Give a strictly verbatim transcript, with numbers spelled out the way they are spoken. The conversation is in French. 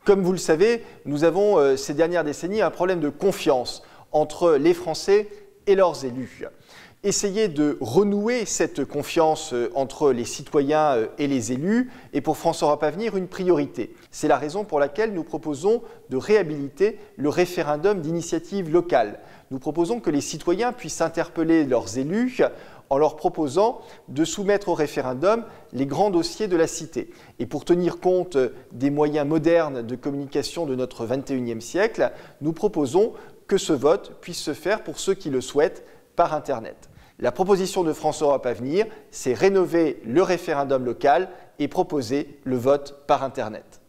Comme vous le savez, nous avons euh, ces dernières décennies un problème de confiance entre les Français et leurs élus. Essayer de renouer cette confiance euh, entre les citoyens euh, et les élus est pour France Europe Avenir une priorité. C'est la raison pour laquelle nous proposons de réhabiliter le référendum d'initiative locale. Nous proposons que les citoyens puissent interpeller leurs élus en leur proposant de soumettre au référendum les grands dossiers de la cité. Et pour tenir compte des moyens modernes de communication de notre vingt et unième siècle, nous proposons que ce vote puisse se faire pour ceux qui le souhaitent par Internet. La proposition de France Europe Avenir, c'est rénover le référendum local et proposer le vote par Internet.